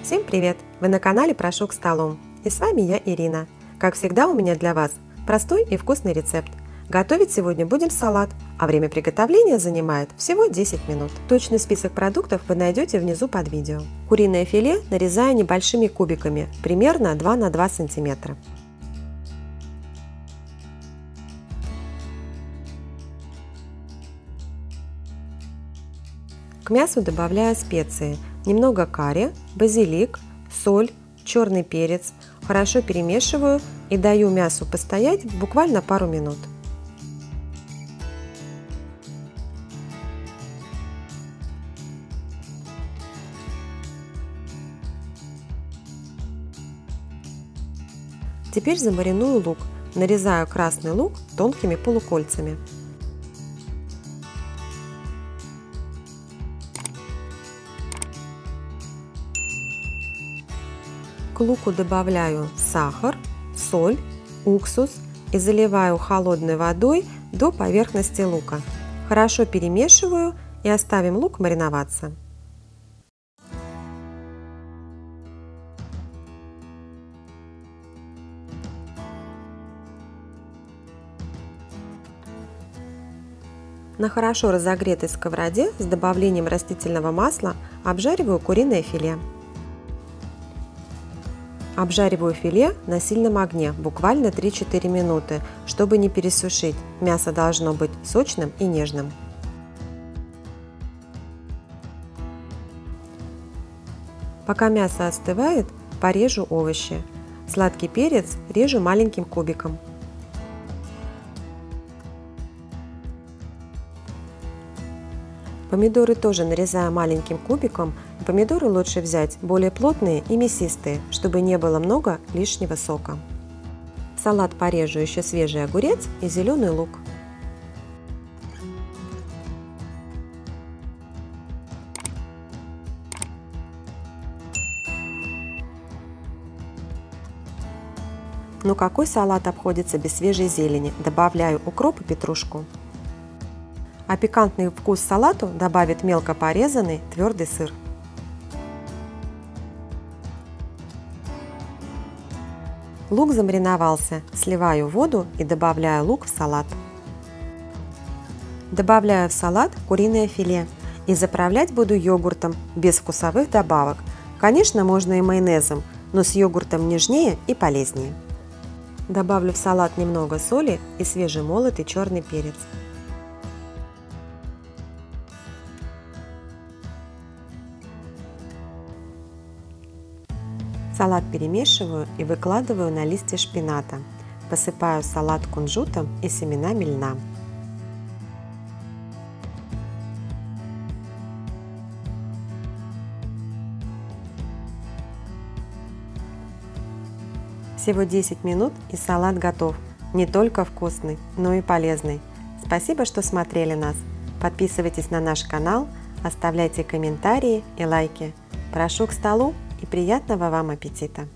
Всем привет! Вы на канале «Прошу к столу». И с вами я, Ирина. Как всегда, у меня для вас простой и вкусный рецепт. Готовить сегодня будем салат, а время приготовления занимает всего 10 минут. Точный список продуктов вы найдете внизу под видео. Куриное филе нарезаю небольшими кубиками, примерно 2 на 2 см. К мясу добавляю специи. Немного карри, базилик, соль, черный перец. Хорошо перемешиваю и даю мясу постоять буквально пару минут. Теперь замариную лук. Нарезаю красный лук тонкими полукольцами. К луку добавляю сахар, соль, уксус и заливаю холодной водой до поверхности лука. Хорошо перемешиваю и оставим лук мариноваться. На хорошо разогретой сковороде с добавлением растительного масла обжариваю куриное филе. Обжариваю филе на сильном огне буквально 3-4 минуты, чтобы не пересушить. Мясо должно быть сочным и нежным. Пока мясо остывает, порежу овощи. Сладкий перец режу маленьким кубиком. Помидоры тоже нарезаю маленьким кубиком. Помидоры лучше взять более плотные и мясистые, чтобы не было много лишнего сока. В салат порежу еще свежий огурец и зеленый лук. Но какой салат обходится без свежей зелени? Добавляю укроп и петрушку. А пикантный вкус салату добавит мелко порезанный твердый сыр. Лук замариновался, сливаю воду и добавляю лук в салат. Добавляю в салат куриное филе и заправлять буду йогуртом без вкусовых добавок. Конечно, можно и майонезом, но с йогуртом нежнее и полезнее. Добавлю в салат немного соли и свежемолотый черный перец. Салат перемешиваю и выкладываю на листья шпината. Посыпаю салат кунжутом и семенами льна. Всего 10 минут и салат готов. Не только вкусный, но и полезный. Спасибо, что смотрели нас. Подписывайтесь на наш канал, оставляйте комментарии и лайки. Прошу к столу и приятного вам аппетита!